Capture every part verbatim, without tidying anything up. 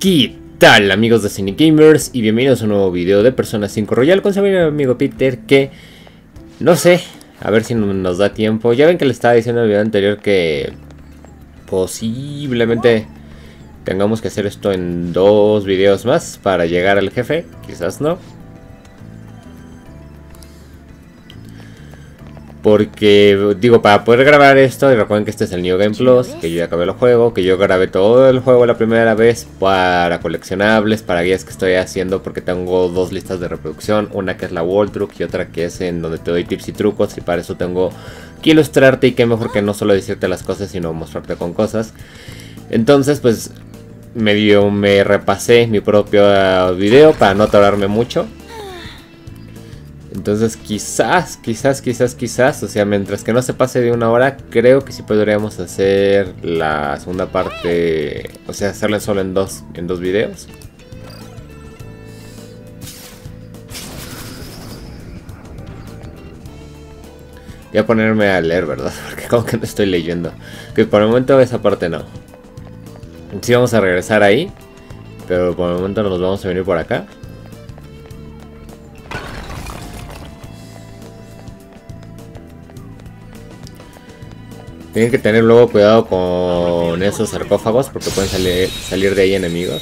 ¿Qué tal, amigos de Cine Gamers? Y bienvenidos a un nuevo video de Persona cinco Royal con su amigo Peter, que no sé, a ver si nos da tiempo. Ya ven que le estaba diciendo en el video anterior que posiblemente tengamos que hacer esto en dos videos más para llegar al jefe, quizás no. Porque, digo, para poder grabar esto, y recuerden que este es el New Game Plus, que yo ya acabé el juego, que yo grabé todo el juego la primera vez para coleccionables, para guías que estoy haciendo, porque tengo dos listas de reproducción, una que es la World Truck y otra que es en donde te doy tips y trucos, y para eso tengo que ilustrarte, y qué mejor que no solo decirte las cosas, sino mostrarte con cosas. Entonces, pues, medio me repasé mi propio video para no tardarme mucho. Entonces quizás, quizás, quizás, quizás, o sea, mientras que no se pase de una hora, creo que sí podríamos hacer la segunda parte, o sea, hacerla solo en dos, en dos videos. Voy a ponerme a leer, ¿verdad? Porque como que no estoy leyendo. Que por el momento esa parte no. Sí vamos a regresar ahí, pero por el momento nos vamos a venir por acá. Tienen que tener luego cuidado con esos sarcófagos porque pueden salir, salir de ahí enemigos.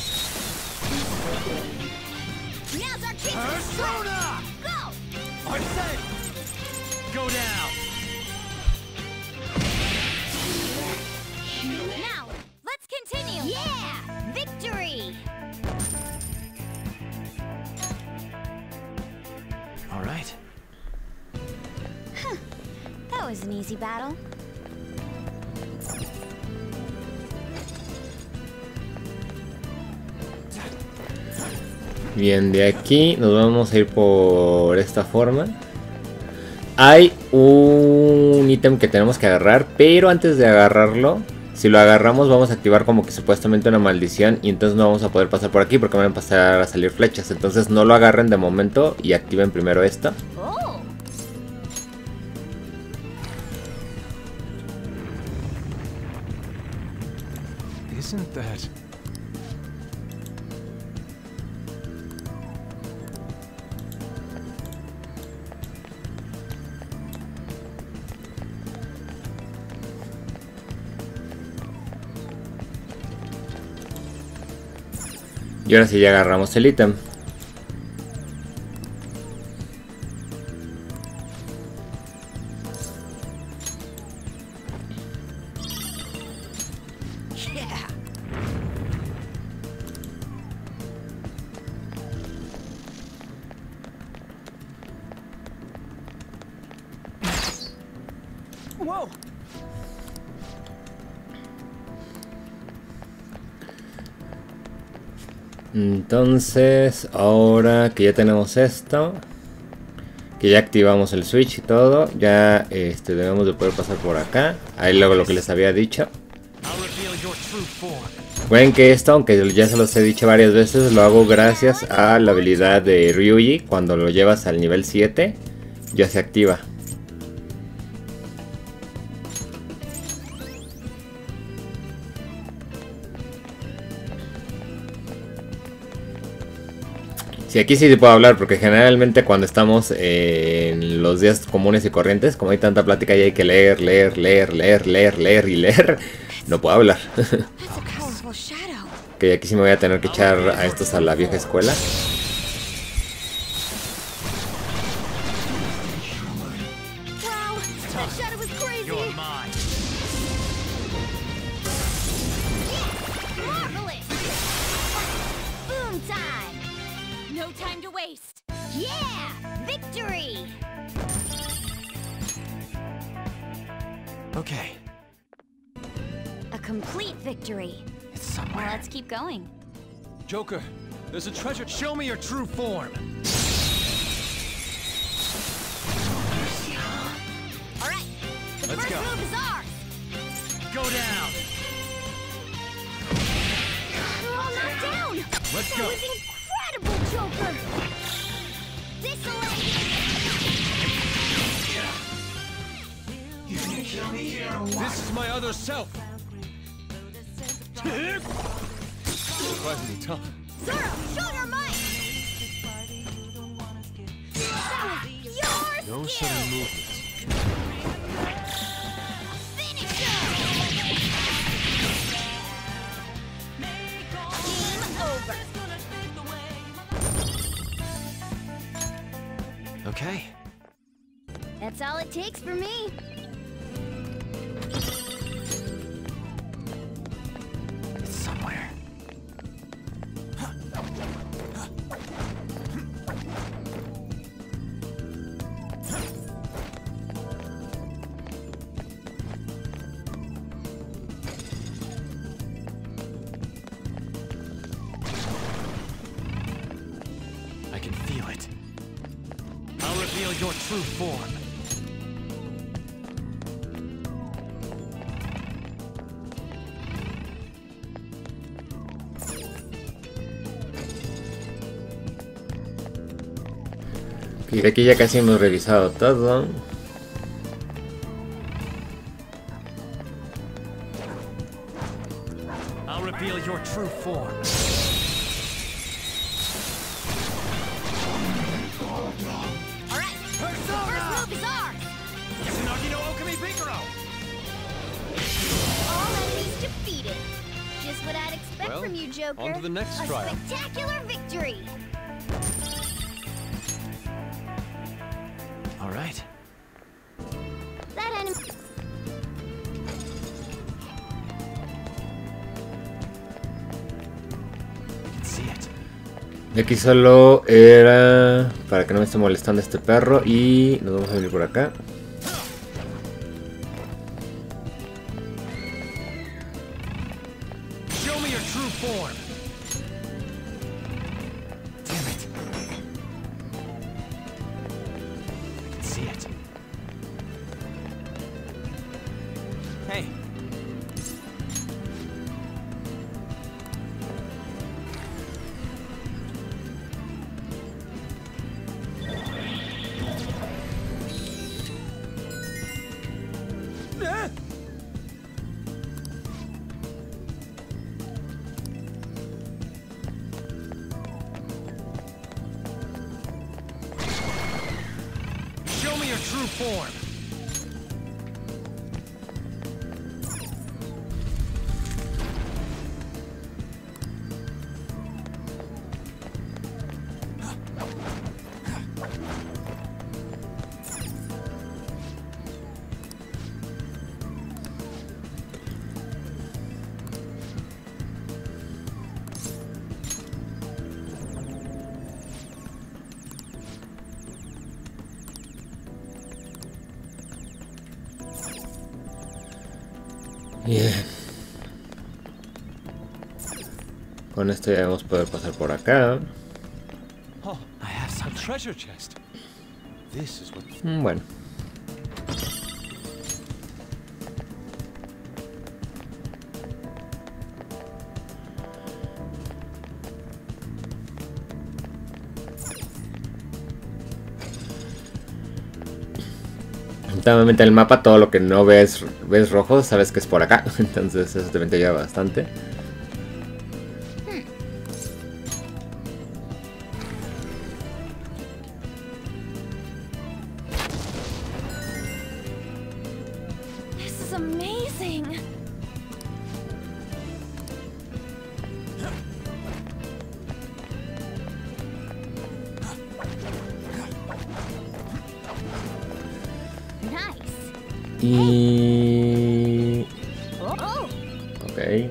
All right. Huh. That was an easy battle. Bien, de aquí nos vamos a ir por esta forma. Hay un ítem que tenemos que agarrar, pero antes de agarrarlo, si lo agarramos vamos a activar como que supuestamente una maldición y entonces no vamos a poder pasar por aquí porque van a pasar a salir flechas. Entonces no lo agarren de momento y activen primero esto. Oh. Isn't that... Y ahora sí ya agarramos el ítem. Whoa. Entonces, ahora que ya tenemos esto, que ya activamos el switch y todo, ya este, debemos de poder pasar por acá. Ahí luego lo que les había dicho. Recuerden que esto, aunque ya se los he dicho varias veces, lo hago gracias a la habilidad de Ryuji. Cuando lo llevas al nivel siete, ya se activa. Sí, aquí sí se puedo hablar porque generalmente cuando estamos en los días comunes y corrientes, como hay tanta plática y hay que leer, leer, leer, leer, leer, leer y leer, no puedo hablar. Que aquí sí me voy a tener que echar a estos a la vieja escuela. Okay. A complete victory. It's somewhere. Well, let's keep going. Joker, there's a treasure. Show me your true form. All right. The Let's first go. move is ours. Go down. We're all knocked down. Let's that go. was incredible, Joker. This'll This is my other self. Surprisingly tough. Zoro, show your might! That was your No skill! sudden movements. Finish him! Game over. Okay. That's all it takes for me. It's somewhere. I can feel it. I'll reveal your true form. Y de aquí ya casi hemos revisado todo. I'll reveal your true form. All right, first move is ours. Yasunagi no Okami Pikaro! All enemies defeated. Just what I'd expect Well, from you, Joker. on to the next A trial. spectacular victory. All right. That enemy. I can see it. Y aquí solo era para que no me esté molestando este perro. Y nos vamos a venir por acá. Show me your true form. Damn it. I can see it. Hey. Ah! Show me your true form. Bien. Con esto ya vamos a poder pasar por acá. Oh, I have some treasure chest. This is what. Mm, Bueno. Nuevamente el mapa, todo lo que no ves ves rojo, sabes que es por acá. Entonces eso también te ayuda bastante. This is amazing. Nice. Y... Oh, oh. Ok.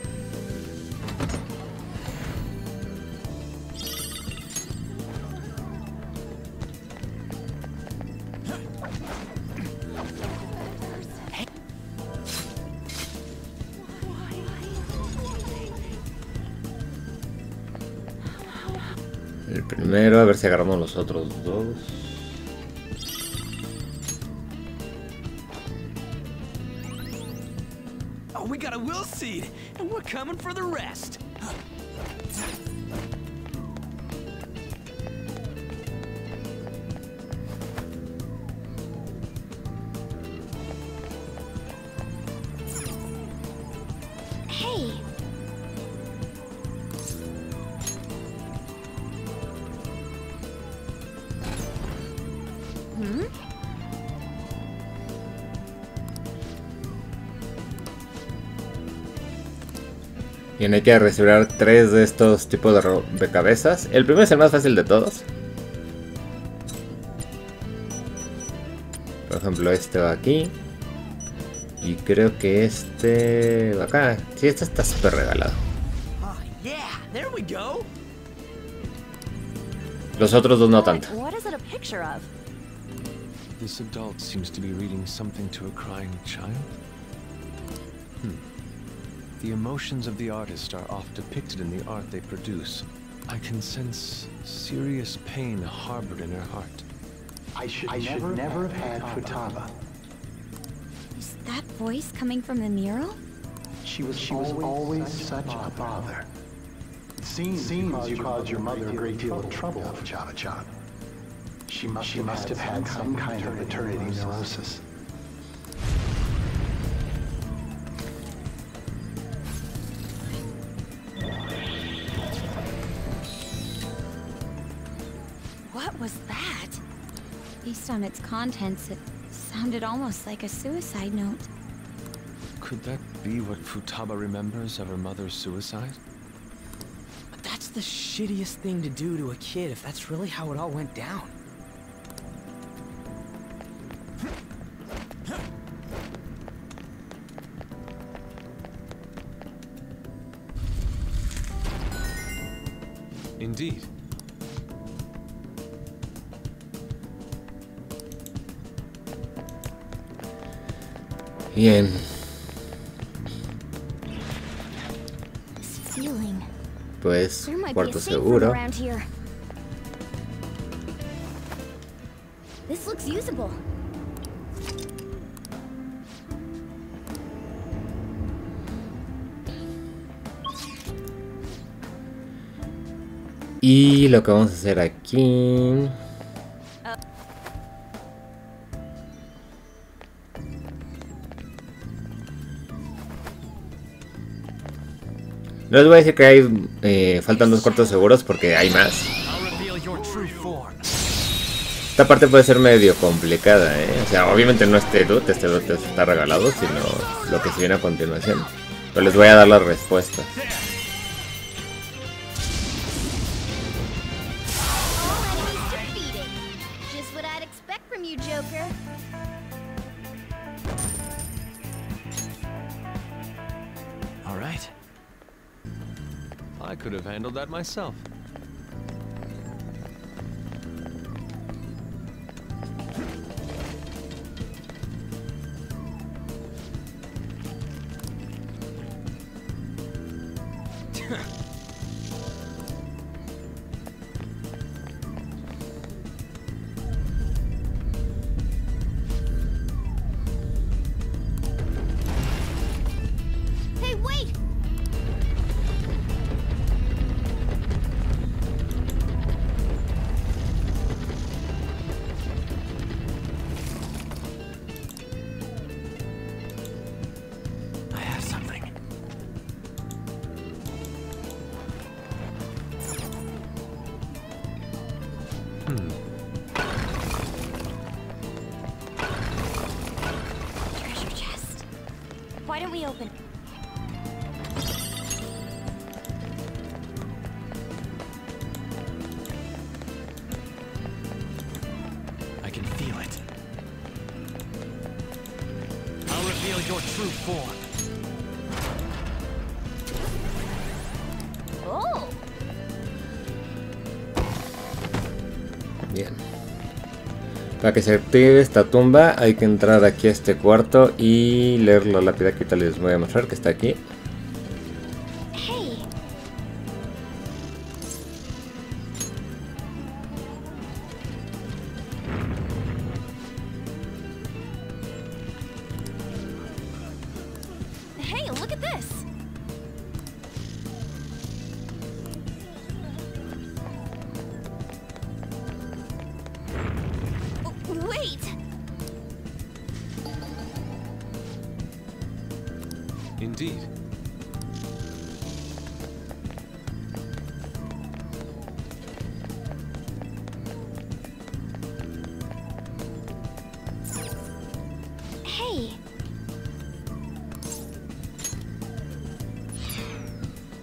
El primero, a ver si agarramos los otros dos. Oh, we got a will seed, and we're coming for the rest. Hey. Bien, hay que recibir tres de estos tipos de rompecabezas. El primero es el más fácil de todos. Por ejemplo, este va aquí. Y creo que este va acá. Sí, este está súper regalado. Oh, yeah, there we go. Los otros dos no tanto. What is it a picture of? This adult seems to be reading something to a crying child. Hmm. The emotions of the artist are oft depicted in the art they produce. I can sense serious pain harbored in her heart. I should, I should never, never have had Futaba. Is that voice coming from the mural? She was, she was always such a bother. It seems, seems you caused your mother a great deal of trouble, Futaba-chan. She must, she must have had some kind of maternity neurosis. What was that? Based on its contents, it sounded almost like a suicide note. Could that be what Futaba remembers of her mother's suicide? But that's the shittiest thing to do to a kid if that's really how it all went down. Indeed. Bien. This feeling. Pues, There might be a cuarto safe room seguro. around here. This looks usable. Y lo que vamos a hacer aquí... No les voy a decir que hay eh, faltan dos cuartos seguros porque hay más. I'll reveal your true form. Esta parte puede ser medio complicada, ¿eh? O sea, obviamente no este loot, este loot está regalado, sino lo que se viene a continuación. Pero les voy a dar la respuesta. All enemies defeated. Just what I'd expect from you, Joker. All right. I could have handled that myself. Hey, wait! I have something. Treasure chest. Why don't we open it? I can feel it. I'll reveal your true form. Oh! Bien. Para que se active esta tumba hay que entrar aquí a este cuarto y leer la lápida que ahorita les voy a mostrar, que está aquí. Hey! Hey, look at this! Oh, wait! Indeed. Hey!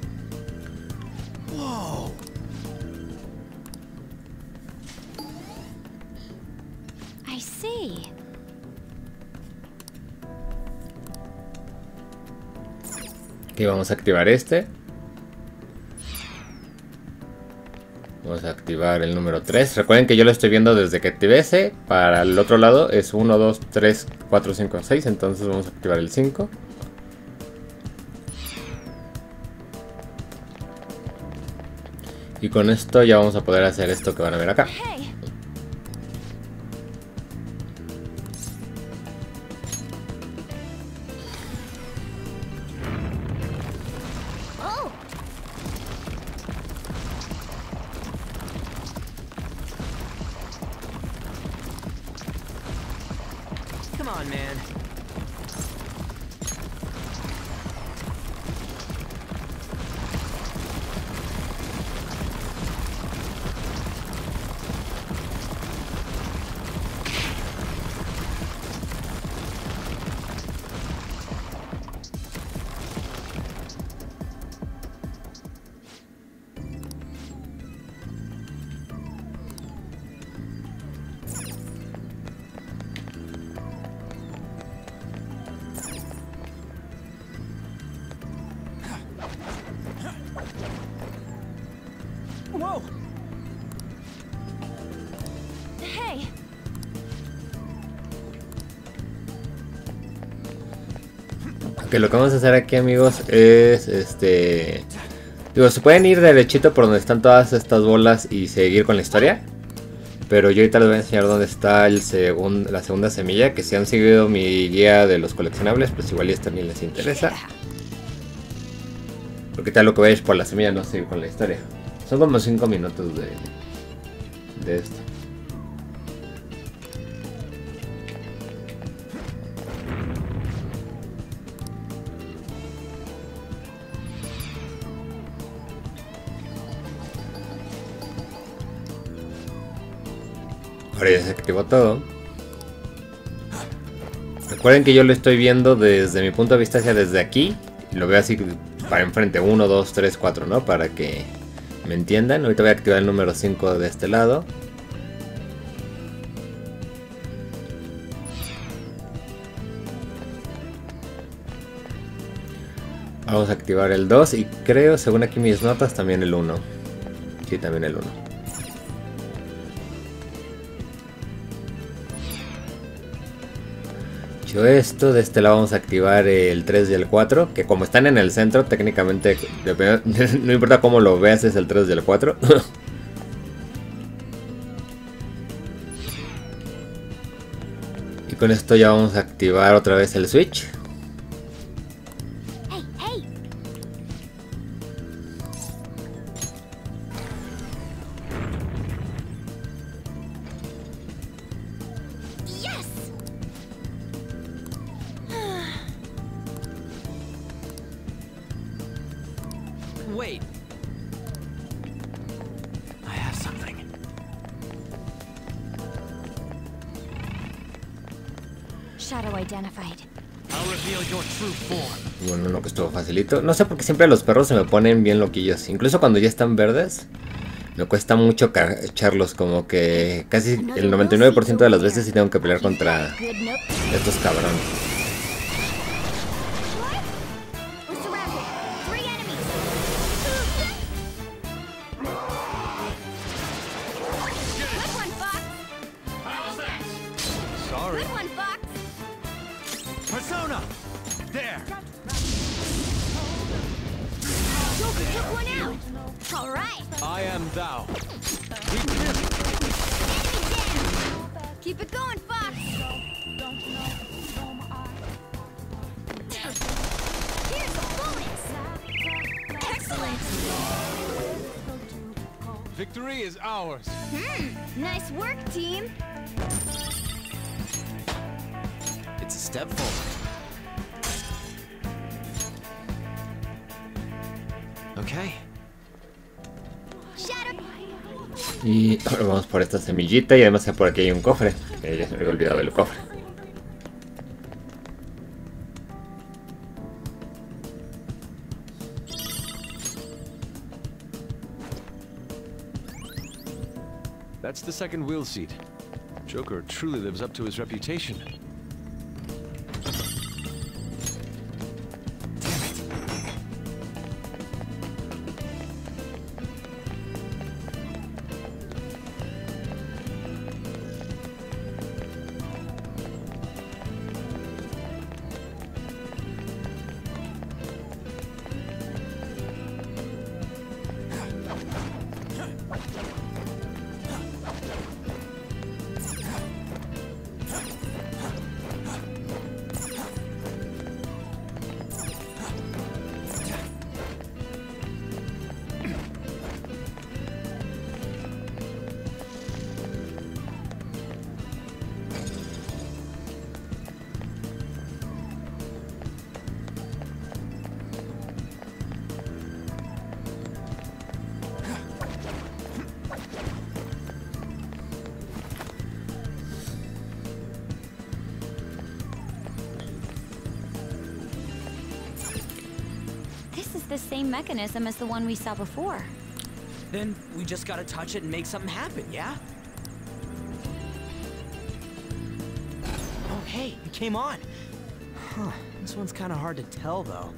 Aquí vamos a activar este. Vamos a activar el número tres. Recuerden que yo lo estoy viendo desde que activé ese. Para el otro lado es uno, dos, tres, cuatro, cinco, seis. Entonces vamos a activar el cinco. Y con esto ya vamos a poder hacer esto que van a ver acá. Hey, oh, Come on, man. Whoa! hey. Ok, lo que vamos a hacer aquí, amigos, es este... Digo, se pueden ir derechito por donde están todas estas bolas y seguir con la historia. Pero yo ahorita les voy a enseñar dónde está el segun- la segunda semilla. Que si han seguido mi guía de los coleccionables, pues igual y esta ni les interesa. Porque tal lo que veis por la semilla no seguir con la historia. Son como cinco minutos de, de esto. Ahora ya se activó todo. Recuerden que yo lo estoy viendo desde mi punto de vista hacia desde aquí. Lo veo así para enfrente. uno, dos, tres, cuatro, ¿no? Para que me entiendan. Ahorita voy a activar el número cinco de este lado. Vamos a activar el dos y creo, según aquí mis notas, también el uno. Sí, también el uno. Dicho esto, de este lado vamos a activar el tres y el cuatro, que como están en el centro, técnicamente, no importa cómo lo veas, es el tres y el cuatro. Y con esto ya vamos a activar otra vez el switch. Hey, hey. Yes. Wait. I have something. Shadow identified. I'll reveal your true form. Bueno, no, que estuvo facilito. No sé por qué siempre los perros se me ponen bien loquillos. Incluso cuando ya están verdes, me cuesta mucho cacharlos. Como que casi el noventa y nueve por ciento de las veces sí tengo que pelear contra Good note. estos cabrones. We're surrounded. Three enemies. Good one, Fox. Sorry. Good one, Fox. Persona! There! Joker took one out. All right. I am thou. Enemy down. Keep it going, Fox. Here's the bullets. Excellent. Victory is ours. Hmm. Nice work, team. It's a step forward. Okay. Shadow. Y ahora vamos por esta semillita y además por aquí hay un cofre. Que ya se me había olvidado del cofre. That's the second wheel seat. Joker truly lives up to his reputation. This is the same mechanism as the one we saw before. Then we just gotta touch it and make something happen, yeah? Oh, hey, it came on. Huh, this one's kind of hard to tell, though.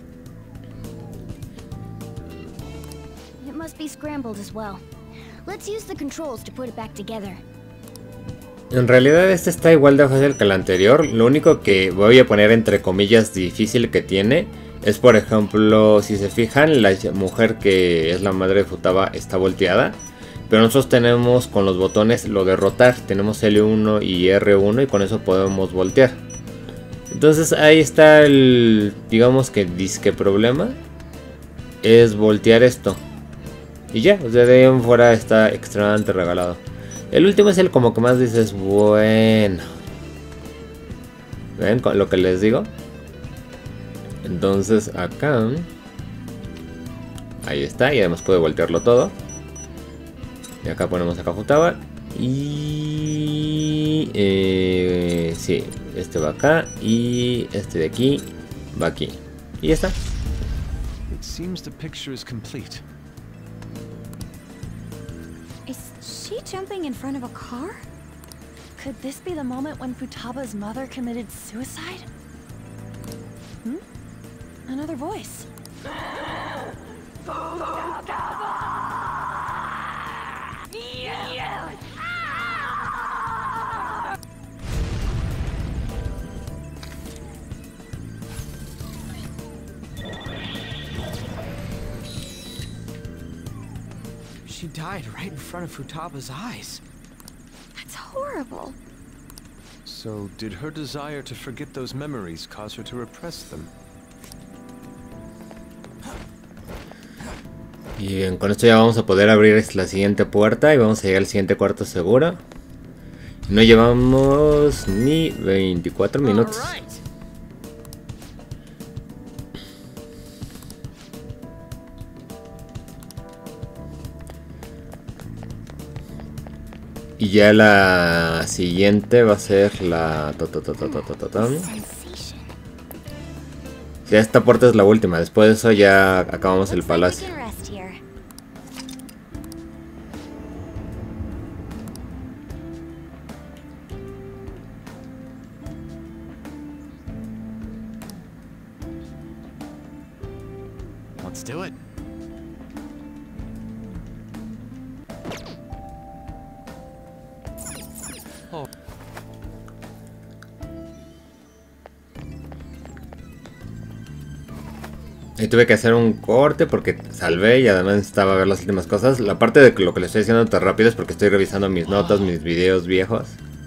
It must be scrambled as well. Let's use the controls to put it back together. En realidad este está igual de fácil que el anterior. Lo único que voy a poner entre comillas difícil que tiene es, por ejemplo, si se fijan, la mujer que es la madre de Futaba está volteada. Pero nosotros tenemos con los botones lo de rotar. Tenemos L uno y R uno y con eso podemos voltear. Entonces ahí está el, digamos que disque problema. Es voltear esto. Y ya, o sea, de ahí en fuera está extremadamente regalado. El último es el como que más dices, bueno. ¿Ven lo que les digo? Entonces acá. Ahí está, y además puede voltearlo todo. Y acá ponemos acá Futaba. Y... Eh, sí, este va acá. Y este de aquí va aquí. Y ya está. It seems the picture is complete. Is she jumping in front of a car? Could this be the moment when Futaba's mother committed suicide? Hmm? Another voice. She died right in front of Futaba's eyes. That's horrible. So, did her desire to forget those memories cause her to repress them? Y bien, con esto ya vamos a poder abrir la siguiente puerta y vamos a llegar al siguiente cuarto seguro. No llevamos ni veinticuatro minutos. Y ya la siguiente va a ser la... Ya esta puerta es la última, después de eso ya acabamos el palacio. Let's do it. Y tuve que hacer un corte porque salvé y además necesitaba ver las últimas cosas. La parte de lo que le estoy diciendo tan rápido es porque estoy revisando mis notas, mis videos viejos.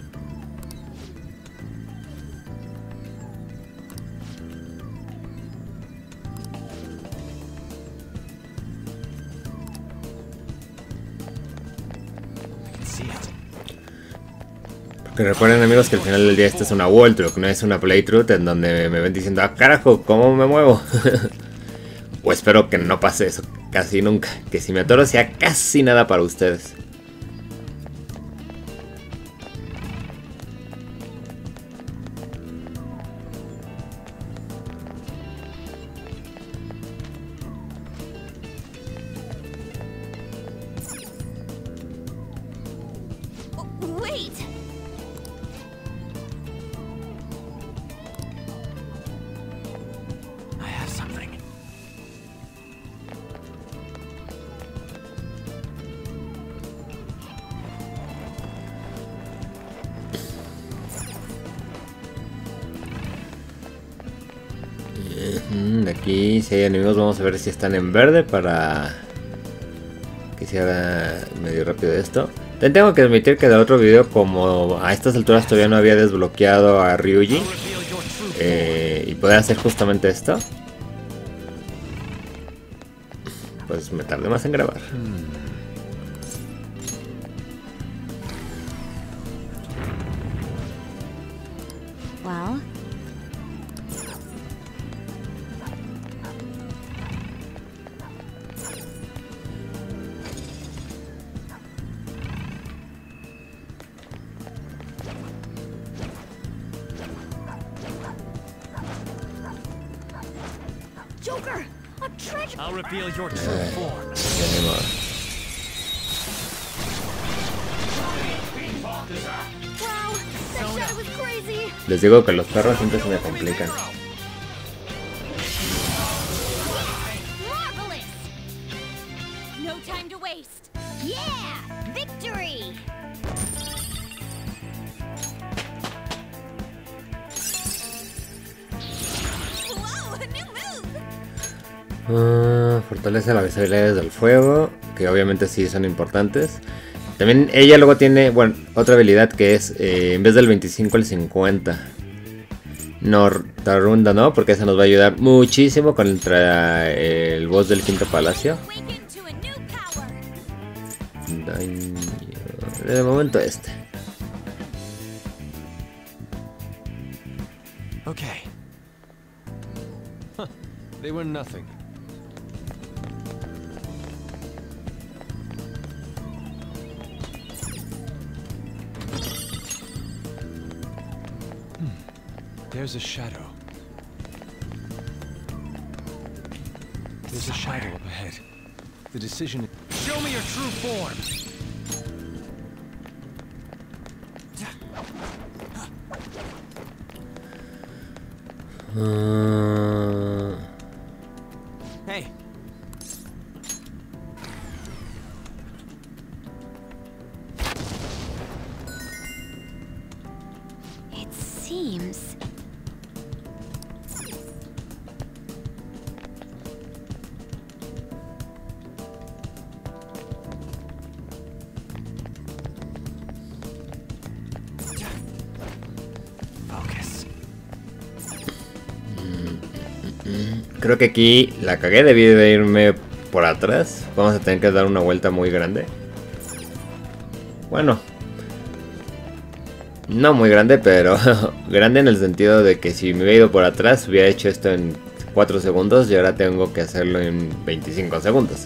Porque recuerden, amigos, que al final del día esta es una walkthrough, no es una playthrough en donde me ven diciendo, ah, carajo, ¿cómo me muevo? O espero que no pase eso casi nunca, que si me atoro sea casi nada para ustedes. Wait! I have something. De aquí, si hay enemigos, vamos a ver si están en verde para que se haga medio rápido esto. También tengo que admitir que del otro video, como a estas alturas todavía no había desbloqueado a Ryuji eh, y poder hacer justamente esto, pues me tardé más en grabar. Well, Joker! A treasure. I'll reveal your true Eh, form. ya ni modo. Wow, that shot was crazy. Les digo que los perros siempre se me complican. Marvelous. No time to waste. Yeah, victory. Whoa, a new move. Ah, fortalece las habilidades del fuego, que obviamente sí son importantes. También ella luego tiene, bueno, otra habilidad que es, eh, en vez del veinticinco, el cincuenta. Nortarunda, ¿no? Porque eso nos va a ayudar muchísimo contra el boss del quinto palacio. Awaken to a new power. Daño. De momento este. Okay. Huh. They were nothing. Hmm. There's a shadow. There's a shadow up ahead. The decision. Show me your true form. Ah, Hey, It seems. Focus. creo que aquí la cagué, debí de irme por atrás. Vamos a tener que dar una vuelta muy grande. Bueno, no muy grande, pero grande en el sentido de que si me hubiera ido por atrás hubiera hecho esto en cuatro segundos y ahora tengo que hacerlo en veinticinco segundos.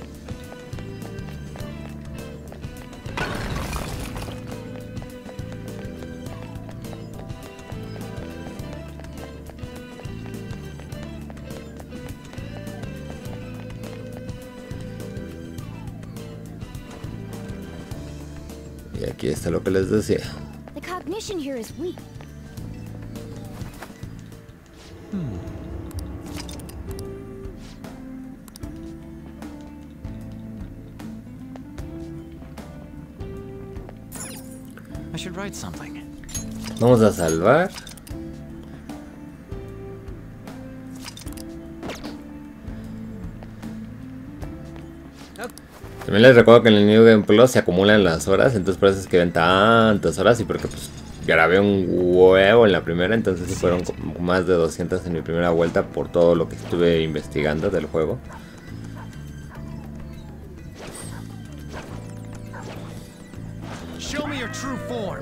Y aquí está lo que les decía. The cognition here is weak. I should write something. Vamos a salvar. También les recuerdo que en el New Game Plus se acumulan las horas, entonces por eso es que ven tantas horas y porque pues grabé un huevo en la primera, entonces sí fueron como más de doscientas en mi primera vuelta por todo lo que estuve investigando del juego. Show me your true form.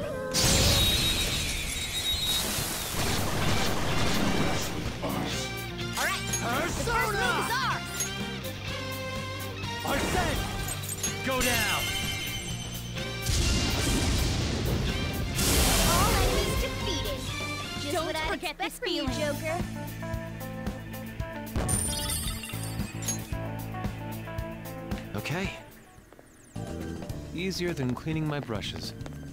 All right, the first move is ours. Arsene! Go down! All enemies defeated. Just Don't what I forget expect this from you, feeling. Joker. Okay. Easier than cleaning my brushes.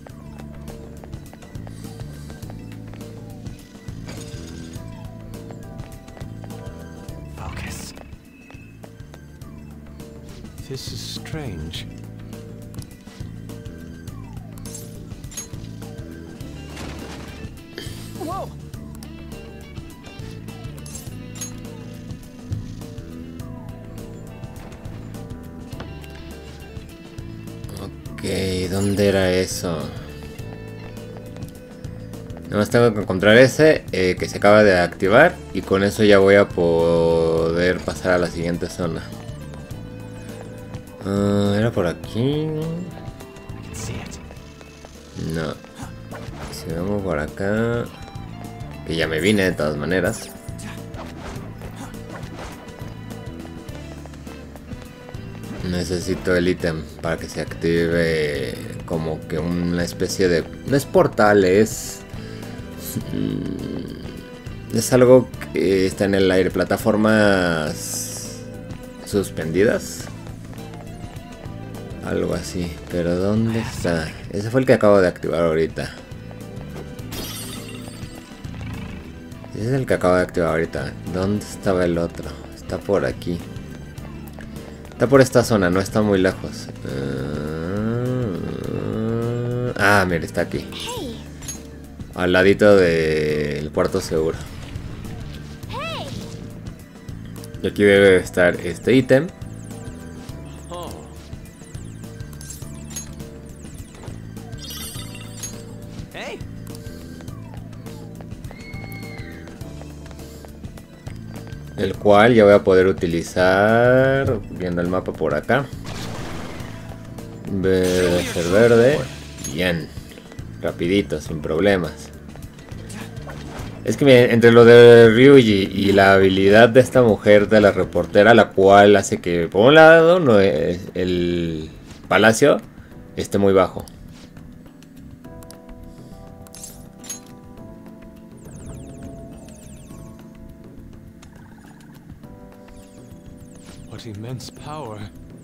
Focus. This is strange. Whoa! Ok, ¿dónde era eso? Nada más tengo que encontrar ese eh, que se acaba de activar y con eso ya voy a poder pasar a la siguiente zona. Ah, ¿era por aquí? I can see it. No. Si vamos por acá, que ya me vine de todas maneras. Necesito el ítem para que se active como que una especie de... No es portal, es... Es algo que está en el aire, plataformas suspendidas. Algo así. Pero ¿dónde está? Ese fue el que acabo de activar ahorita. Ese es el que acabo de activar ahorita. ¿Dónde estaba el otro? Está por aquí. Está por esta zona, no está muy lejos. Uh... Ah, mira, está aquí. Al ladito del cuarto seguro. Y aquí debe estar este ítem. El cual ya voy a poder utilizar viendo el mapa por acá. Debe ser verde. Bien. Rapidito, sin problemas. Es que miren, entre lo de Ryuji y la habilidad de esta mujer de la reportera, la cual hace que por un lado no es el palacio esté muy bajo. What immense power.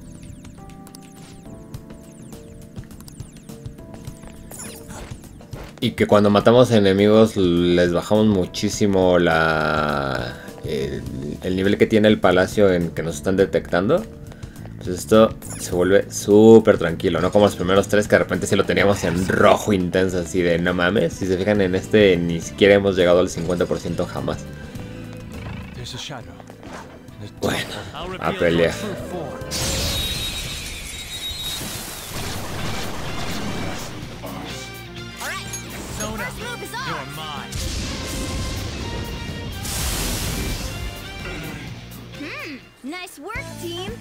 Y que cuando matamos enemigos les bajamos muchísimo la el, el nivel que tiene el palacio en que nos están detectando. Entonces esto se vuelve súper tranquilo, no como los primeros tres que de repente sí lo teníamos en rojo intenso, así de no mames. Si se fijan en este ni siquiera hemos llegado al cincuenta por ciento jamás. Bueno, a pelear. Nice work, team.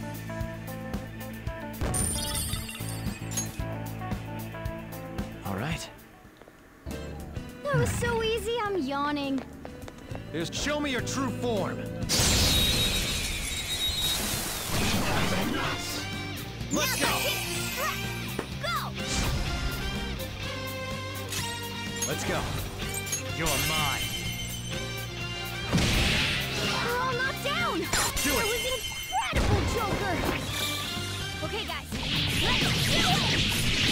All right. That was so easy, I'm yawning. Just show me your true form. Let's go. Go. Let's go. You're mine. We're all knocked down. Do That it. was incredible, Joker. Okay, guys, let's do it.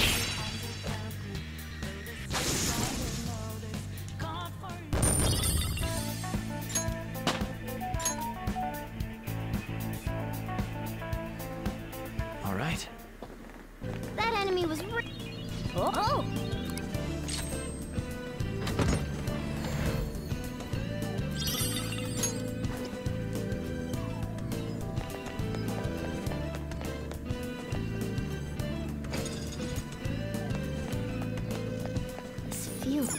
All right. That enemy was re- Oh! oh. This feels...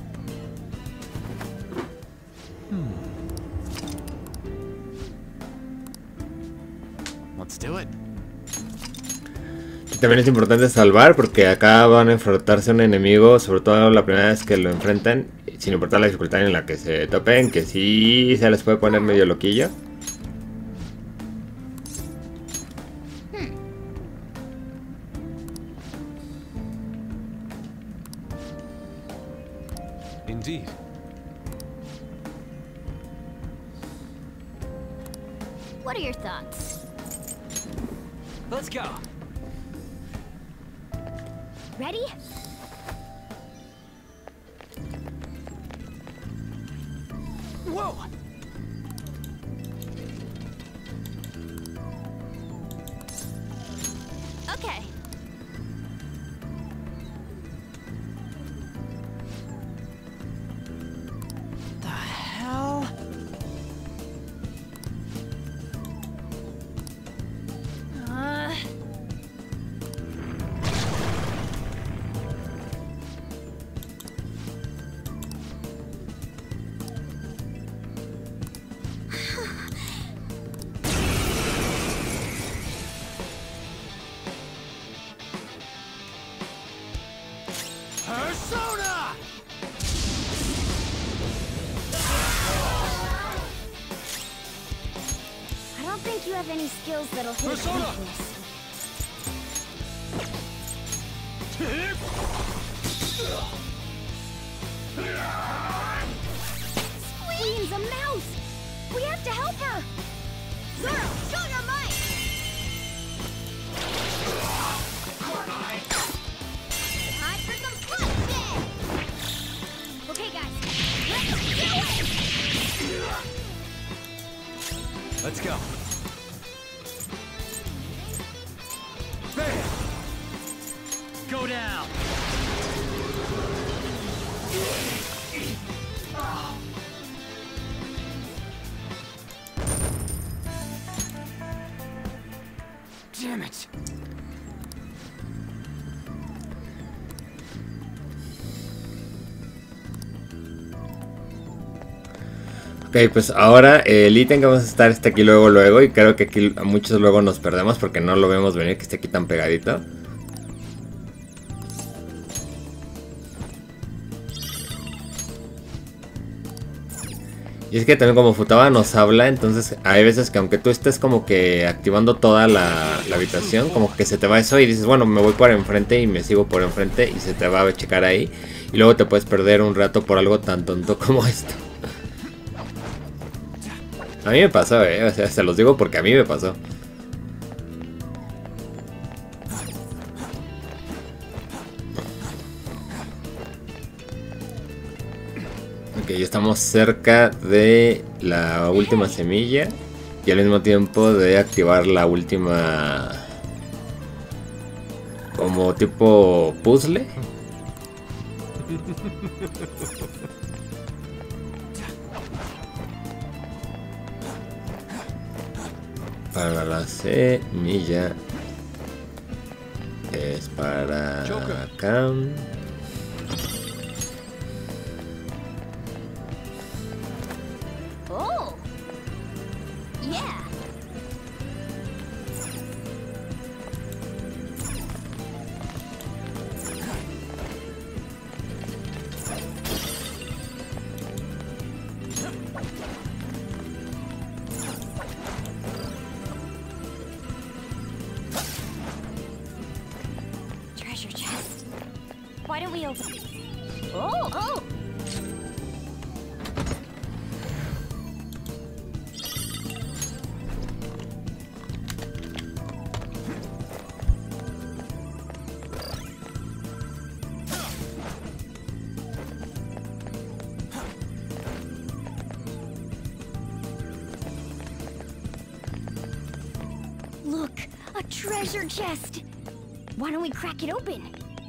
Let's do it. Y también es importante salvar porque acá van a enfrentarse a un enemigo, sobre todo la primera vez que lo enfrentan, sin importar la dificultad en la que se topen, que sí se les puede poner medio loquillo. Indeed. What are your thoughts? Let's go. Ready? Whoa! Okay. The hell? Uh... Persona! I don't think you have any skills that'll hit Persona! weakness. Queen's a mouse! We have to help her! Zoro, show your might! down. Damn it. Ok, pues ahora el ítem que vamos a estar está aquí luego luego. Y creo que aquí a muchos luego nos perdemos porque no lo vemos venir que esté aquí tan pegadito. Y es que también como Futaba nos habla, entonces hay veces que aunque tú estés como que activando toda la, la habitación, como que se te va eso y dices, bueno, me voy por enfrente y me sigo por enfrente y se te va a checar ahí. Y luego te puedes perder un rato por algo tan tonto como esto. A mí me pasó, eh, o sea, se los digo porque a mí me pasó. Ok, ya estamos cerca de la última semilla y al mismo tiempo de activar la última como tipo puzzle. Para la semilla es para acá. Oh. Yeah. Treasure chest. Why don't we open? Oh, oh. Look, a treasure chest. Why don't we crack it open?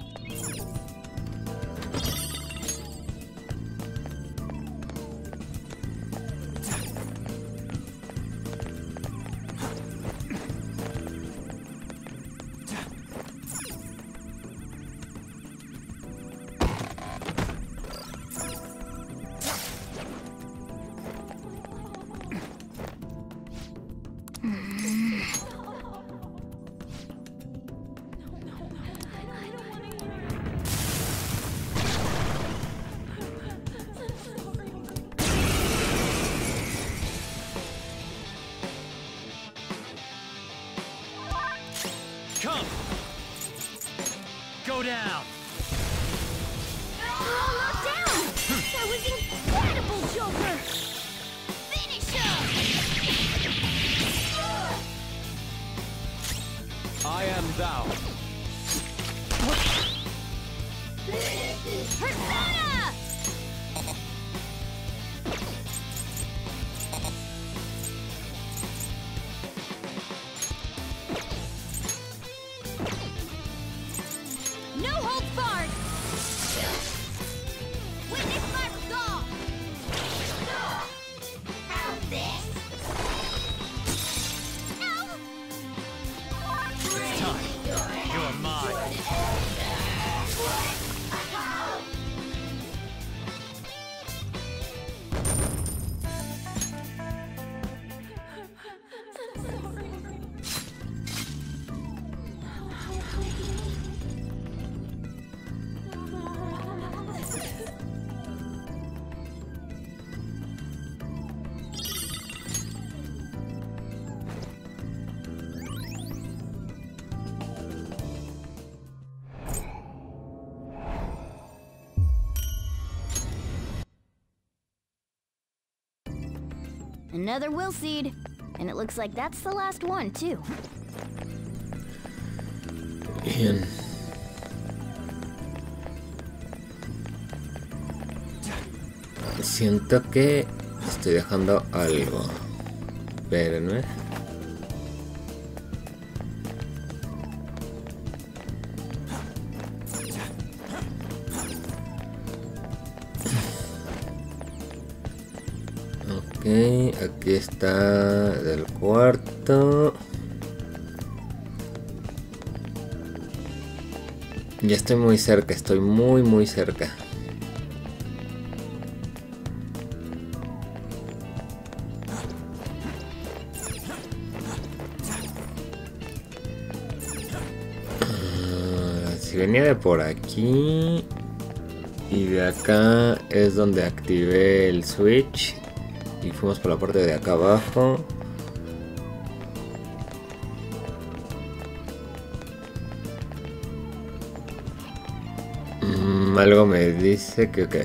Come! Go down! We're all knocked down! That was incredible, Joker! Finish him! I am thou. Persona! No holds barred! Witness my resolve! Have this! No! It's time. You're mine. Another will seed. And it looks like that's the last one, too. Bien. Siento que estoy dejando algo. Espérenme. Ok, aquí está del cuarto. Ya estoy muy cerca, estoy muy muy cerca. Uh, si venía de por aquí y de acá es donde activé el switch y fuimos por la parte de acá abajo. Algo me dice que ok.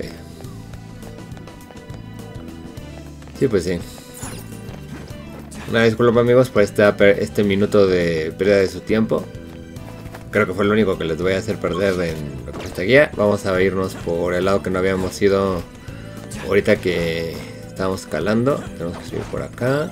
Sí, pues sí. Una disculpa amigos por este, este minuto de pérdida de su tiempo. Creo que fue lo único que les voy a hacer perder en esta guía. Vamos a irnos por el lado que no habíamos ido ahorita que estábamos escalando. Tenemos que subir por acá.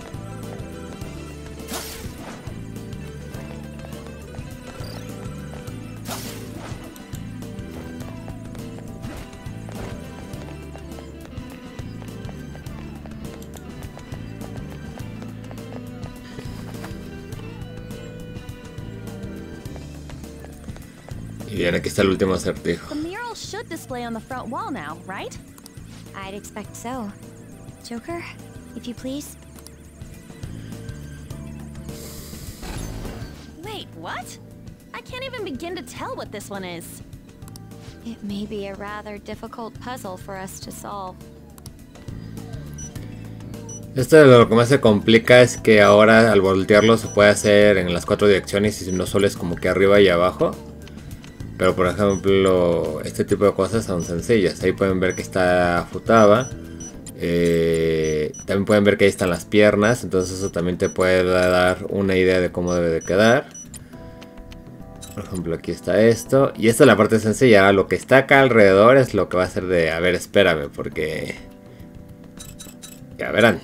Y bien, aquí está el último acertijo. The mural should display on the front wall now, right? I'd expect so. Joker, if you please. Wait, what? I can't even begin to tell what this one is. It may be a rather difficult puzzle for us to solve. Esto de lo que más se complica es que ahora al voltearlo se puede hacer en las cuatro direcciones y no solo es como que arriba y abajo. Pero por ejemplo, este tipo de cosas son sencillas. Ahí pueden ver que está Futaba. Eh, también pueden ver que ahí están las piernas. Entonces eso también te puede dar una idea de cómo debe de quedar. Por ejemplo, aquí está esto. Y esta es la parte sencilla. Ahora, lo que está acá alrededor es lo que va a ser de... A ver, espérame, porque... Ya verán.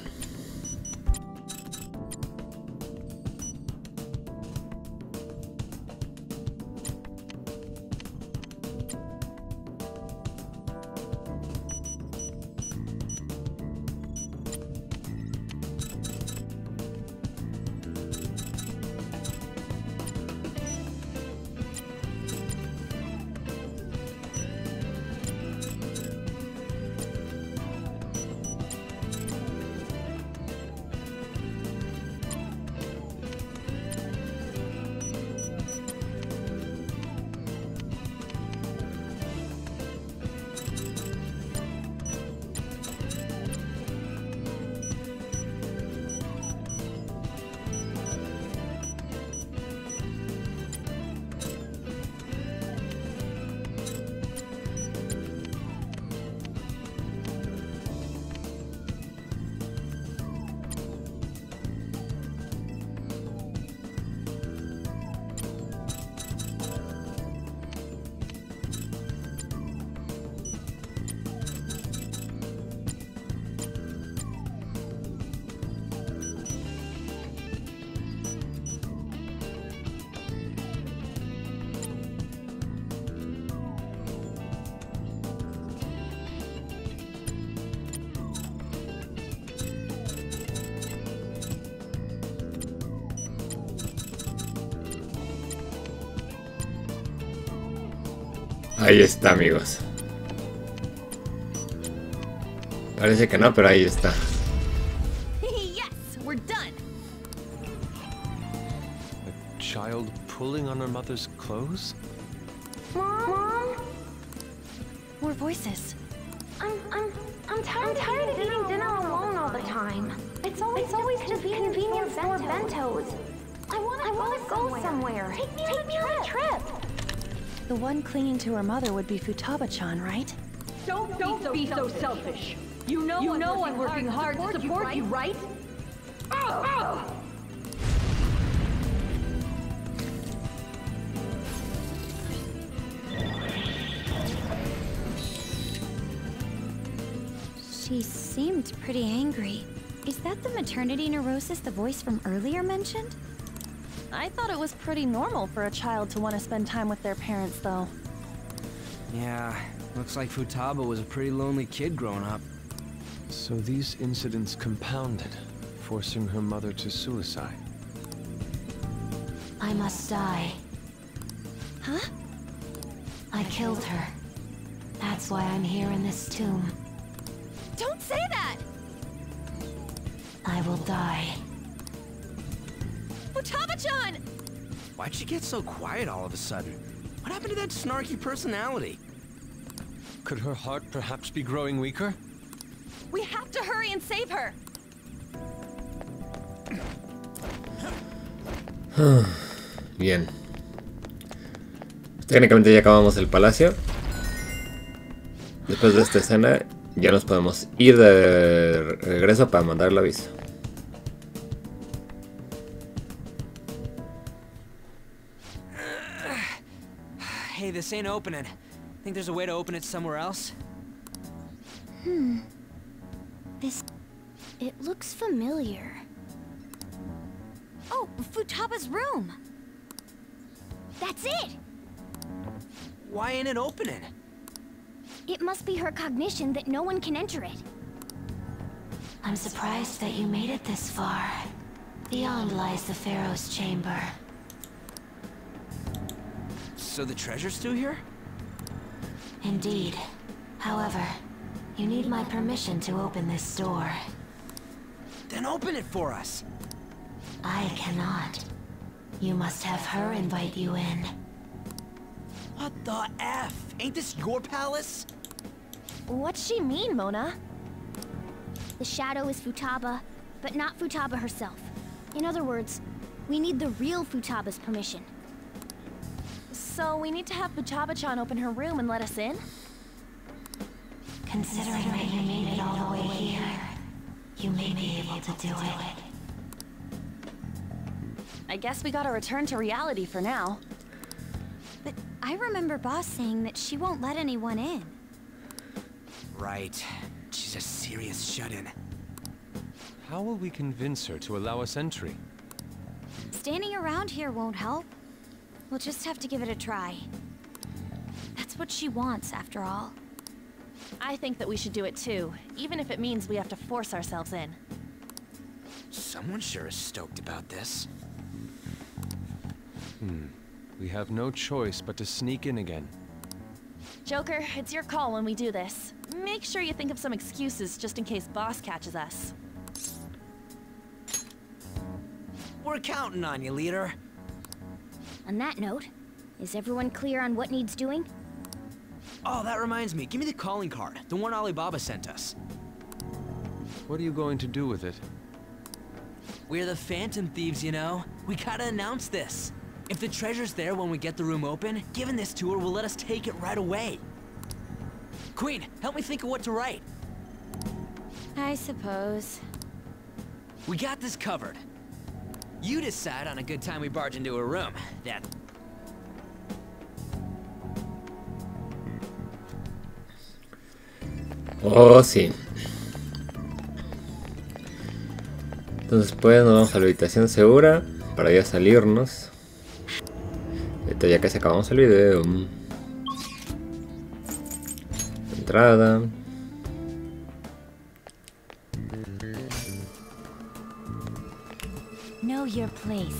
Ahí está, amigos. Parece que no, pero ahí está. Yes, we're done. A child pulling on her mother's clothes? Mom? Mom? More voices. I'm, I'm, I'm tired, I'm tired of eating dinner alone all the time. It's always, it's always just convenient for bentos. I want to, I want to go somewhere. Take me, Take me on a trip. The one clinging to her mother would be Futaba-chan, right? Don't, Don't be so selfish. You know, you know I'm working hard to support you, right? Oh, oh. She seemed pretty angry. Is that the maternity neurosis the voice from earlier mentioned? I thought it was pretty normal for a child to want to spend time with their parents, though. Yeah, looks like Futaba was a pretty lonely kid growing up. So these incidents compounded, forcing her mother to suicide. I must die. Huh? I killed her. That's why I'm here in this tomb. Don't say that! I will die. Futaba-chan! Why'd she get so quiet all of a sudden? What happened to that snarky personality? Could her heart perhaps be growing weaker? We have to hurry and save her! Bien. Técnicamente ya acabamos el palacio. Después de esta escena ya nos podemos ir de regreso para mandar el aviso. Hey, this ain't opening. Think there's a way to open it somewhere else? Hmm. This... It looks familiar. Oh, Futaba's room! That's it! Why ain't it opening? It must be her cognition that no one can enter it. I'm surprised that you made it this far. Beyond lies the Pharaoh's chamber. So the treasure's still here? Indeed. However, you need my permission to open this door. Then open it for us! I cannot. You must have her invite you in. What the F? Ain't this your palace? What's she mean, Mona? The shadow is Futaba, but not Futaba herself. In other words, we need the real Futaba's permission. So we need to have Futaba-chan open her room and let us in? Considering that you made it all the way here, you may be able to do it. I guess we gotta return to reality for now. But I remember Boss saying that she won't let anyone in. Right. She's a serious shut-in. How will we convince her to allow us entry? Standing around here won't help. We'll just have to give it a try. That's what she wants, after all. I think that we should do it too, even if it means we have to force ourselves in. Someone sure is stoked about this. Hmm. We have no choice but to sneak in again. Joker, it's your call when we do this. Make sure you think of some excuses just in case Boss catches us. We're counting on you, leader. On that note, is everyone clear on what needs doing? Oh, that reminds me. Give me the calling card. The one Alibaba sent us. What are you going to do with it? We're the Phantom Thieves, you know. We gotta announce this. If the treasure's there when we get the room open, giving this to her will let us take it right away. Queen, help me think of what to write. I suppose. We got this covered. You decide on a good time we barge into a room. That... Oh, sí. Entonces pues nos vamos a la habitación segura para ya salirnos. Esto ya casi acabamos el video. Entrada. Know your place.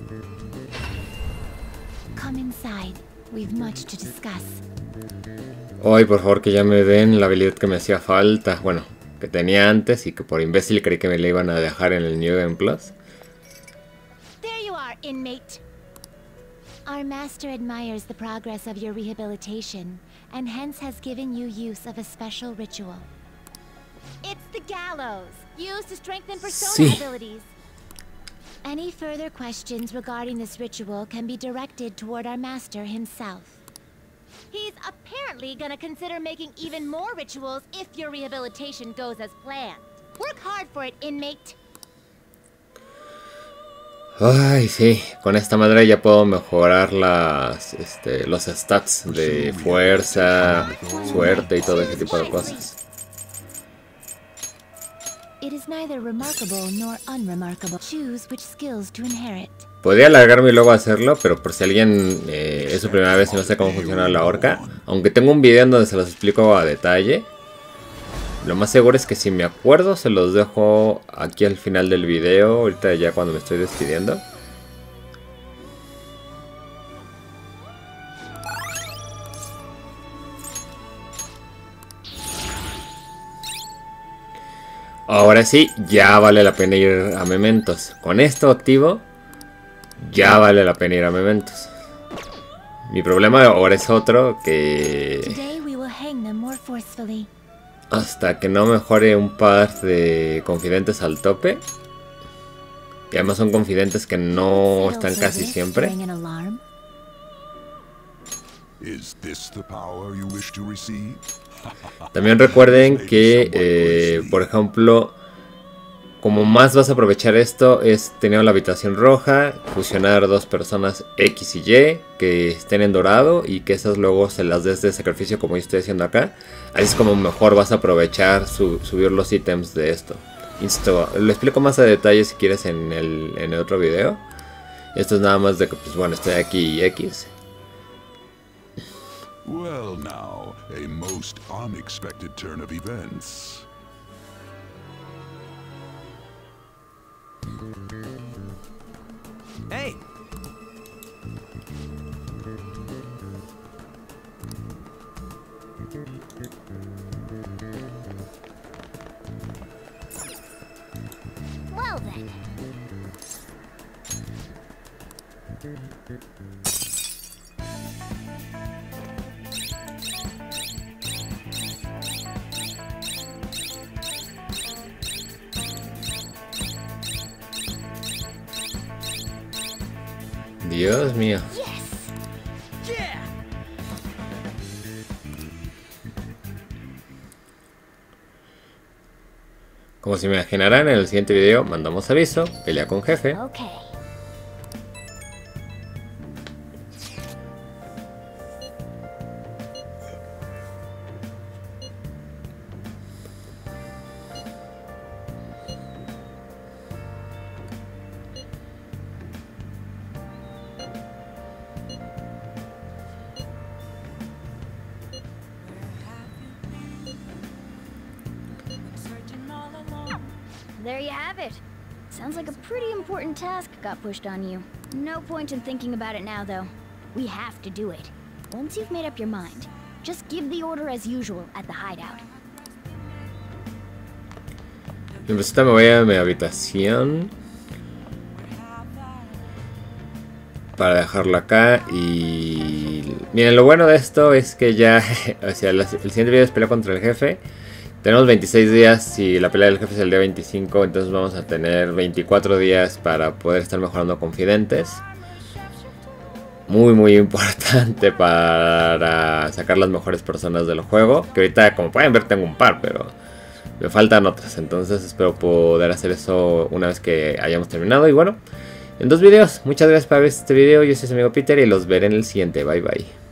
Come inside. We've much to discuss. Ay, por favor, que ya me den la habilidad que me hacía falta. Bueno, que tenía antes y que por imbécil creí que me la iban a dejar en el New Game Plus. There you are, inmate. Our master admires the progress of your rehabilitation, and hence has given you use of a special ritual. It's the gallows, used to strengthen persona Sí. abilities. Any further questions regarding this ritual can be directed toward our master himself. He's apparently gonna consider making even more rituals if your rehabilitation goes as planned. Work hard for it, inmate. Ay, sí, con esta madre ya puedo mejorar las, este, los stats de fuerza, suerte y todo ese tipo de cosas. It is neither remarkable nor unremarkable. Choose which skills to inherit. Podría alargarme y luego hacerlo, pero por si alguien eh, es su primera vez y no sé cómo funciona la horca, aunque tengo un video en donde se los explico a detalle, Lo más seguro es que si me acuerdo se los dejo aquí al final del video, ahorita ya cuando me estoy despidiendo. Ahora sí, ya vale la pena ir a Mementos. Con esto activo, ya vale la pena ir a Mementos. Mi problema ahora es otro, que hasta que no mejore un par de confidentes al tope, y además son confidentes que no están casi siempre. También recuerden que, eh, por ejemplo, como más vas a aprovechar esto es tener la habitación roja, fusionar dos personas X y Y que estén en dorado y que esas luego se las des de sacrificio como yo estoy haciendo acá. Así es como mejor vas a aprovechar su, subir los ítems de esto. Insto, lo explico más a detalle si quieres en el, en el otro video. Esto es nada más de que, pues bueno, estoy aquí y X. Well now, a most unexpected turn of events. Hey! Well then. Dios mío. Como se imaginarán, en el siguiente video mandamos aviso, pelea con jefe. Okay. There you have it. Sounds like a pretty important task got pushed on you. No point in thinking about it now, though. We have to do it. Once you've made up your mind, just give the order as usual at the hideout. Entonces me voy a mi habitación para dejarlo acá. Y miren, lo bueno de esto es que ya, o sea, el siguiente video es pelea contra el jefe. Tenemos veintiséis días y la pelea del jefe es el día veinticinco, entonces vamos a tener veinticuatro días para poder estar mejorando confidentes. Muy muy importante para sacar las mejores personas del juego, que ahorita como pueden ver tengo un par, pero me faltan otras, entonces espero poder hacer eso una vez que hayamos terminado. Y bueno, en dos videos, muchas gracias por ver este video, yo soy su amigo Peter y los veré en el siguiente, bye bye.